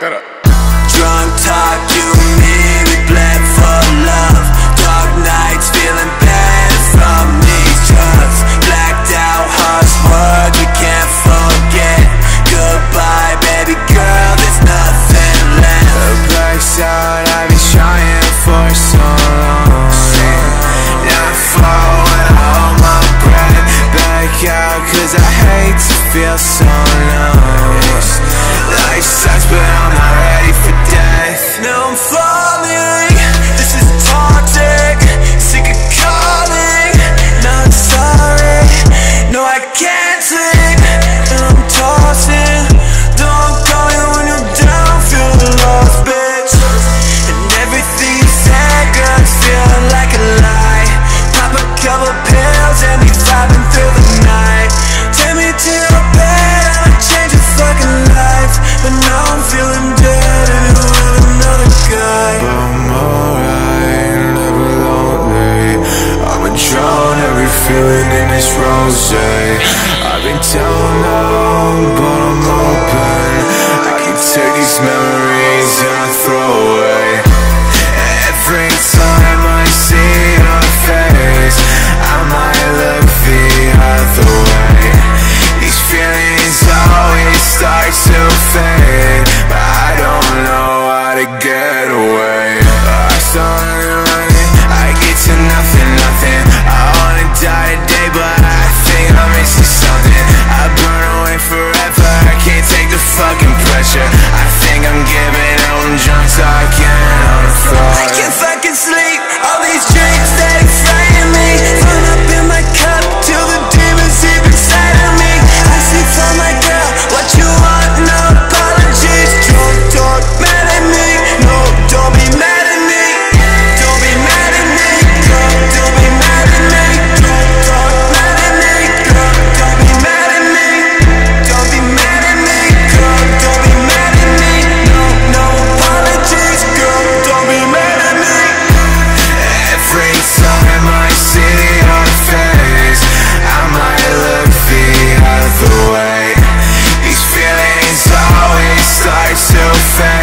that up. Drunk talk, you and me, we bled for love. Dark nights, feeling bad from these drugs. Blacked out, harsh words we can't forget. Goodbye, baby girl, there's nothing left. The black's out, I've been trying for so long. Never fall when I hold my breath. Back out, cause I hate to feel so numb. Life sucks, but I'm not ready for death. Now I'm falling, this is toxic. Sick of calling, now I'm sorry. No, I can't sleep, and I'm tossing. Don't call you when you're down, feel lost, bitch. And everything you said, girl, it's feeling like a lie. Pop a couple pills and be vibing through the night. Take me to your bed, I'ma change your fucking life. But now I'm feeling dead and you're with another guy. But I'm alright, never lonely. I'ma drown every feeling in this rosé. I've been down low, but I'm open. I can take these memories and I throw away. Every time I see your face, I might look the other way. These feelings always start to fade, but I don't know how to get away. I started running, I get to nothing. I wanna die today, but I think I'm missing something. I burn away forever, I can't take the fucking pressure. I think I'm giving up, I'm drunk so I can't on the floor. I can't fucking sleep, all these drinks that frighten me. Run up in my cup till the demons deep inside of me. I sleep for my girl, what you want, no apologies. Drunk, don't mad at me, no, don't be mad at me. Don't be mad at me, girl, don't be mad at me. Don't mad at me, girl, don't be mad at me. Don't be mad at me, girl, don't be mad at me. No apologies, girl, don't be mad at me. Every time I see your face, I might look the other way. These feelings always start to fade.